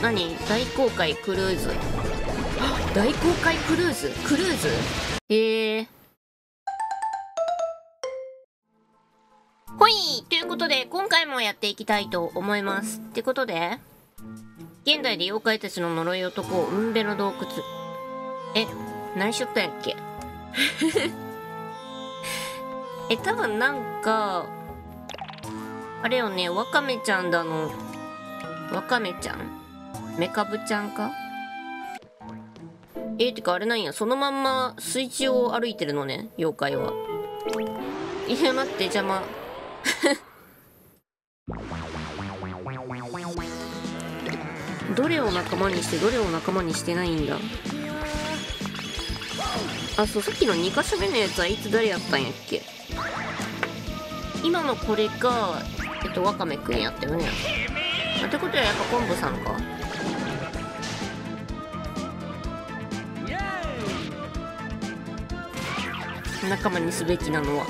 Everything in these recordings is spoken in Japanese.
何？大公開クルーズ。大公開クルーズ？クルーズ？ほい！ということで、今回もやっていきたいと思います。ってことで、現代で妖怪たちの呪い男、うんべの洞窟。何しよったんやっけ多分なんか、あれよね、ワカメちゃんだの、ワカメちゃん？メカブちゃんか？てかあれなんや、そのまんま水中を歩いてるのね、妖怪は。いや、待って、邪魔。どれを仲間にしてどれを仲間にしてないんだ。あ、そう、さっきの2箇所目のやつはいつ誰やったんやっけ。今のこれがワカメくんやったよね。ってことはやっぱ昆布さんか。仲間にすべきなのは。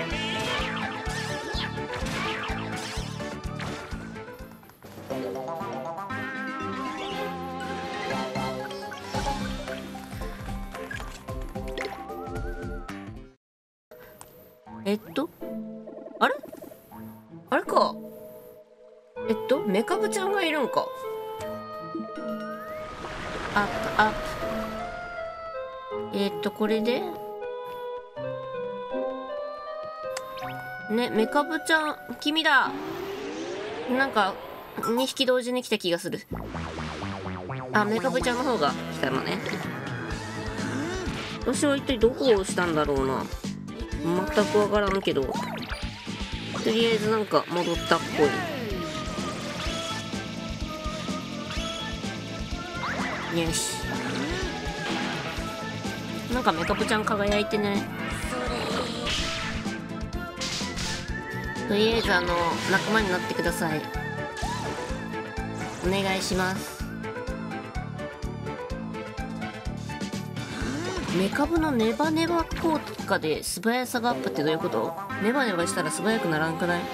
あれ？あれか。メカブちゃんがいるんか。これでね、メカブちゃん、君だ。なんか2匹同時に来た気がする。メカブちゃんの方が来たのね。私は一体どこをしたんだろうな。全くわからんけど、とりあえずなんか戻ったっぽい。よし。なんかメカブちゃん輝いてね。とりあえず仲間になってください。お願いします。メカブのネバネバ効果で素早さがアップってどういうこと？ネバネバしたら素早くならんくない？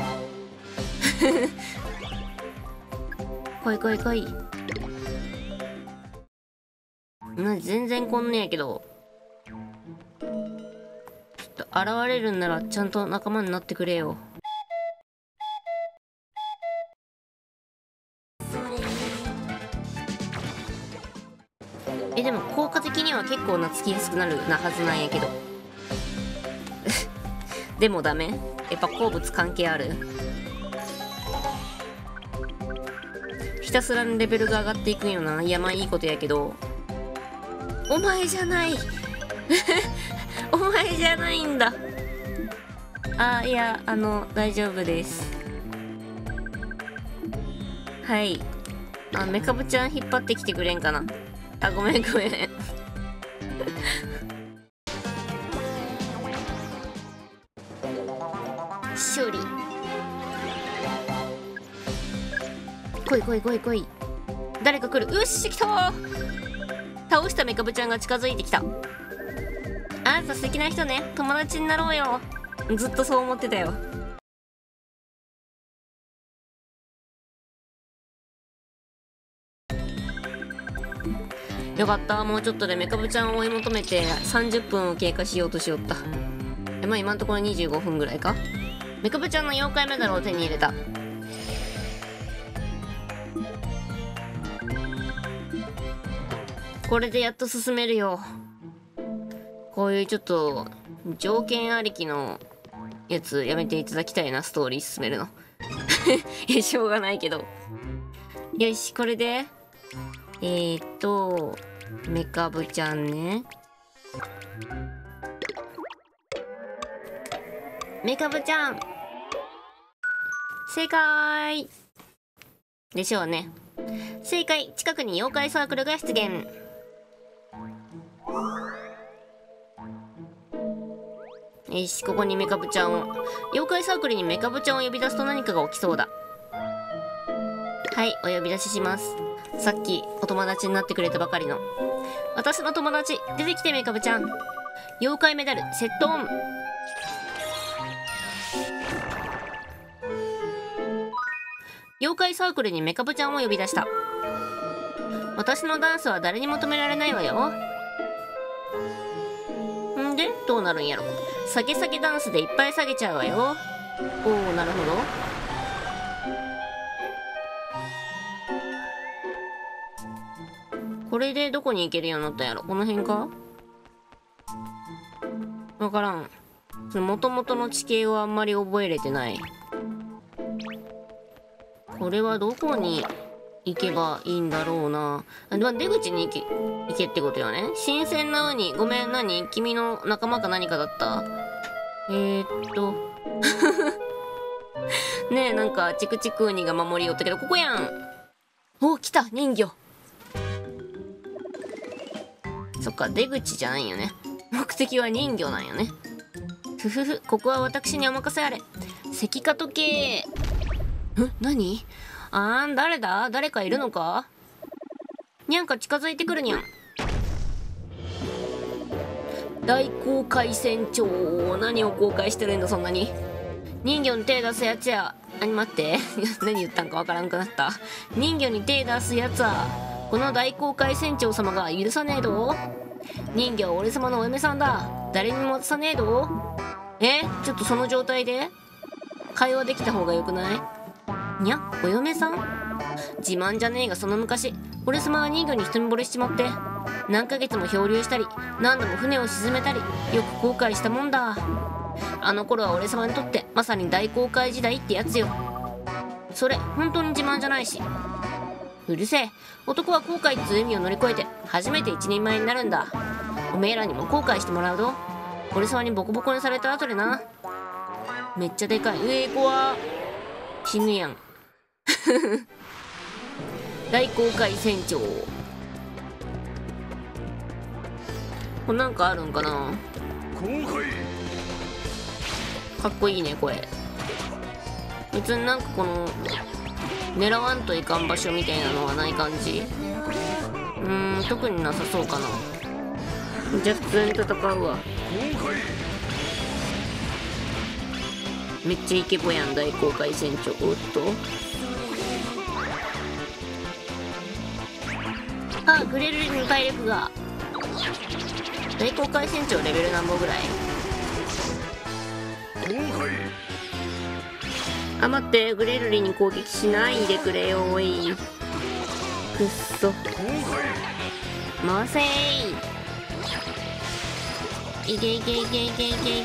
来い来い来い。全然こんねやけど。ちょっと現れるんならちゃんと仲間になってくれよ。でも効果的には結構懐きやすくなるなはずなんやけど。でもダメ？やっぱ鉱物関係ある？ひたすらレベルが上がっていくんよな。いや、まあいいことやけど。お前じゃないお前じゃないんだ。いや、大丈夫です。はい。メカブちゃん引っ張ってきてくれんかな。ごめんごめん。勝利。来い来い来い来い。誰か来る。よし、来たー。倒したメカブちゃんが近づいてきた。あんた素敵な人ね。友達になろうよ。ずっとそう思ってたよ。よかった。もうちょっとでメカブちゃんを追い求めて30分を経過しようとしよった。まあ今のところ25分ぐらいか。メカブちゃんの妖怪メダルを手に入れた。これでやっと進めるよ。こういうちょっと条件ありきのやつやめていただきたいな。ストーリー進めるの。しょうがないけど。よし、これでメカブちゃんね。メカブちゃん正解でしょうね。正解。近くに妖怪サークルが出現。よし、ここにメカブちゃんを。妖怪サークルにメカブちゃんを呼び出すと何かが起きそうだ。はい、お呼び出しします。さっきお友達になってくれたばかりの私の友達、出てきてメカブちゃん。妖怪メダルセットオン。妖怪サークルにメカブちゃんを呼び出した。 私のダンスは誰にも止められないわよ。んでどうなるんやろ。下げ下げダンスでいっぱい下げちゃうわよ。おお、なるほど。これでどこに行けるようになったんやろ。この辺か。わからん。もともとの地形をあんまり覚えれてない。これはどこに行けばいいんだろうな。出口に行けってことよね。新鮮なウニ。ごめん、何？君の仲間か何かだった？ねえ、なんかチクチクウニが守りよったけど、ここやん。お、来た、人魚。そっか、出口じゃないよね。目的は人魚なんよね。ふふふ、ここは私にお任せあれ。石化時計。何？誰だ？誰かいるのか？にゃんか近づいてくるにゃん。大航海船長。何を公開してるんだそんなに。人魚に手出すやつや。待って何言ったんかわからんくなった。人魚に手出すやつはこの大航海船長様が許さねえど。人魚は俺様のお嫁さんだ。誰にも渡さねえど。ちょっとその状態で会話できた方がよくない？にゃ、お嫁さん？自慢じゃねえがその昔俺様は人魚に一目惚れしちまって何ヶ月も漂流したり何度も船を沈めたりよく後悔したもんだ。あの頃は俺様にとってまさに大航海時代ってやつよ。それ本当に自慢じゃないし。うるせえ。男は後悔っつう海を乗り越えて初めて一人前になるんだ。おめえらにも後悔してもらうぞ。俺様にボコボコにされた後でな。めっちゃでかい。怖死ぬやん大航海船長。これなんかあるんかな。かっこいいね声。別になんかこの狙わんといかん場所みたいなのはない感じ。特になさそうかな。じゃあ普通に戦うわ。めっちゃイケボやん大航海船長。おっと、グレルリの体力が。大航海船長レベル何本ぐらい？待って、グレルリに攻撃しないでくれよ。おいくっそ。回せー。いけいけいけいけいけい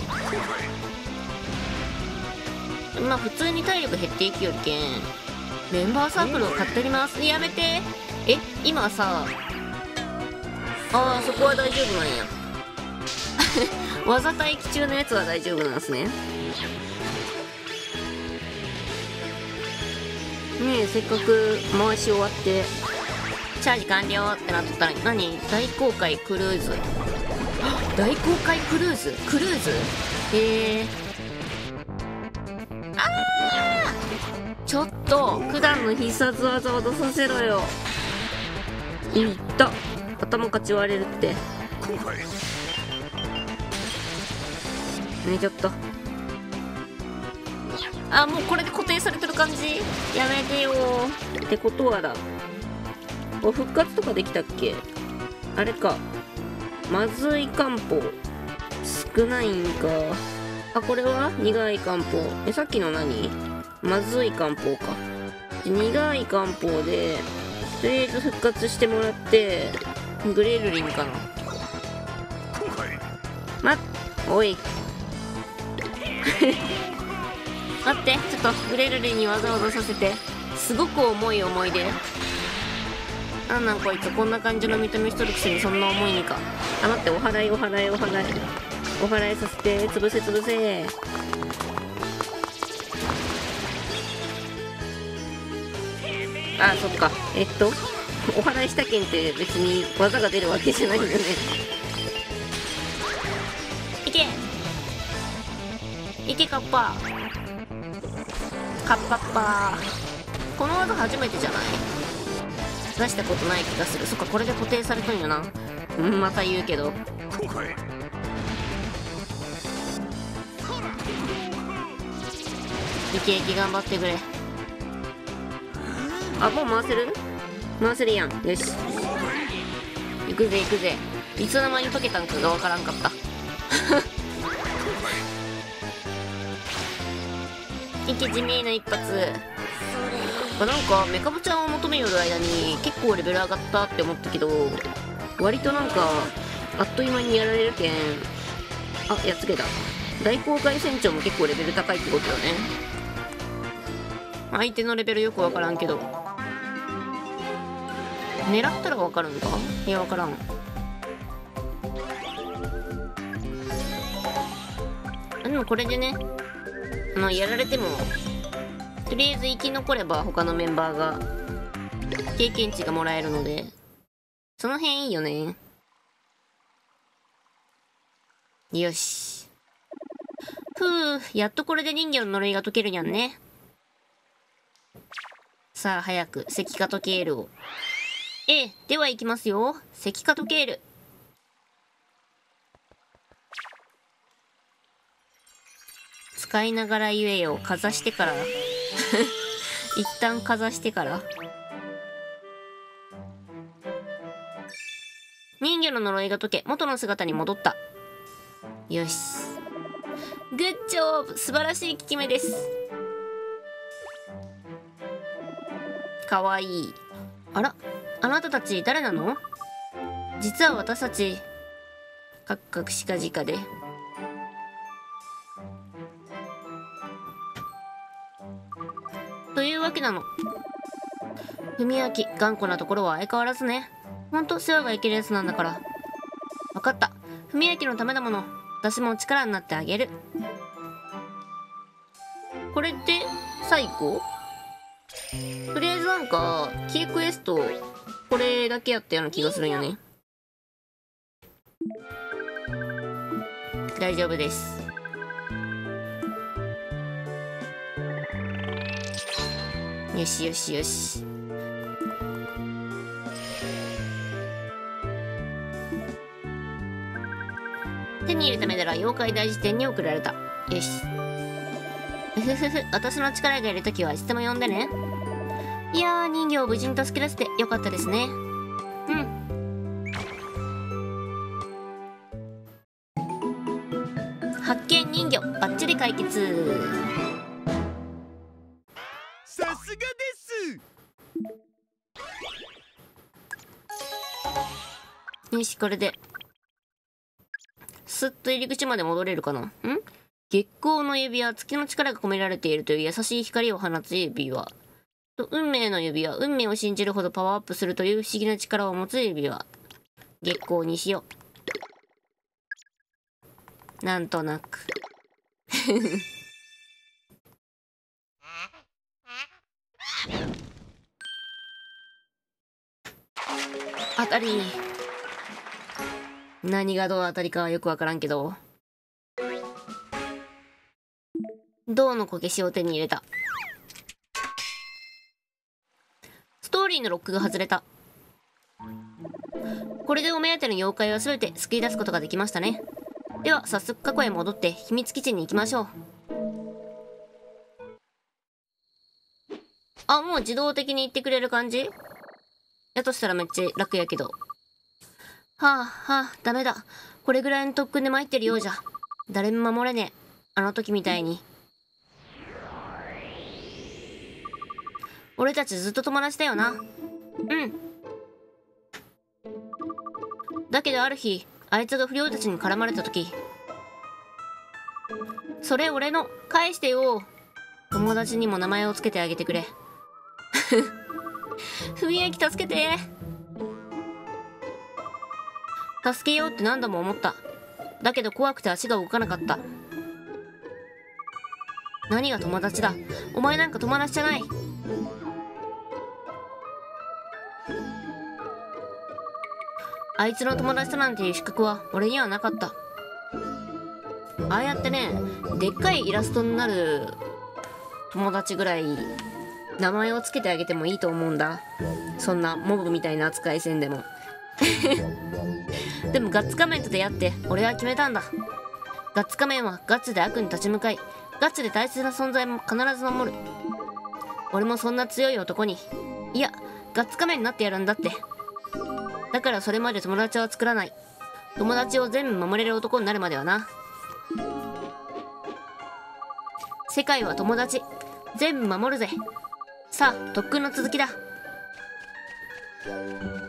け。普通に体力減っていくよりけんメンバーサークルを買っております。やめて。今さそこは大丈夫なんや技待機中のやつは大丈夫なんですね。ねえ、せっかく回し終わってチャージ完了ってなっとったら何？大航海クルーズ。大航海クルーズ？ちょっと普段の必殺技を出させろよ。いった頭かち割れるって。ちょっともうこれで固定されてる感じ。やめてよー。ってことはだ、復活とかできたっけ？あれか、まずい漢方少ないんか。これは苦い漢方。さっきの何？まずい漢方か。苦い漢方でとりあえず復活してもらってグレルリンかな。おい待って、ちょっとグレルリンにわざわざさせて。すごく重い思い出。なんこいつこんな感じの見た目しとるくせにそんな重いにか。待って、お祓いさせて。潰せ。そっか。お祓いしたけんって別に技が出るわけじゃないんだね。いけカッパッパ。この技初めてじゃない？出したことない気がする。そっか、これで固定されたんよな。また言うけど。いけ頑張ってくれ。もう回せる？ 回せるやん。よし、行くぜ行くぜ。いつの間に解けたんかがわからんかったいけ地味な一発。なんかメカブちゃんを求めよる間に結構レベル上がったって思ったけど、割となんかあっという間にやられるけん。あ、やっつけた。大航海船長も結構レベル高いってことよね。相手のレベルよくわからんけど、狙ったらわかるんか。いや、わからん。でもこれでね、やられてもとりあえず生き残れば他のメンバーが経験値がもらえるので、その辺いいよね。よし。やっとこれで人魚の呪いが解けるにゃんね。さあ早く石化とケールを。では行きますよ。石化とケール。使いながら言えよ。かざしてから一旦かざしてから。人魚の呪いが解け元の姿に戻った。よし、グッジョブ。素晴らしい効き目です。かわいい。あら、あなたたち誰なの？実は私たちカクカクしかじかで。というわけなの。文明、頑固なところは相変わらずね。ほんと世話がいけるやつなんだから。分かった。文明のためだもの。私も力になってあげる。これで最後？とりあえずなんかキークエストこれだけやったような気がするんよね。大丈夫です。よしよしよし。手に入れたメダルは妖怪大辞典に送られた。よし。私の力がいるときはいつでも呼んでね。いやー、人魚を無事に助け出せてよかったですね。うん。発見人魚バッチリ解決。 さすがです。 よし、これですっと入り口まで戻れるかな。月光の指輪、月の力が込められているという優しい光を放つ指輪と、運命の指輪、運命を信じるほどパワーアップするという不思議な力を持つ指輪。月光にしよう。なんとなく当たり。何がどう当たりかはよくわからんけど、銅のこけしを手に入れた。ストーリーのロックが外れた。これでお目当ての妖怪は全て救い出すことができましたね。では早速過去へ戻って秘密基地に行きましょう。あ、もう自動的に行ってくれる感じやとしたらめっちゃ楽やけど。ダメだ。これぐらいの特訓で参ってるようじゃ誰も守れねえ。あの時みたいに。俺たちずっと友達だよな。だけどある日あいつが不良たちに絡まれた時、それ俺の返してよ。友達にも名前をつけてあげてくれ。文明助けて。助けようって何度も思った。だけど怖くて足が動かなかった。何が友達だ。お前なんか友達じゃない。あいつの友達だなんていう資格は俺にはなかった。ああやってね、でっかいイラストになる友達ぐらい名前をつけてあげてもいいと思うんだ。そんなモブみたいな扱いせんでも。でもガッツ仮面と出会って俺は決めたんだ。ガッツ仮面はガッツで悪に立ち向かい、ガッツで大切な存在も必ず守る。俺もそんな強い男に、いやがっつかめになってやるんだって。だからそれまで友達は作らない。友達を全部守れる男になるまではな。世界は友達、全部守るぜ。さあ特訓の続きだ。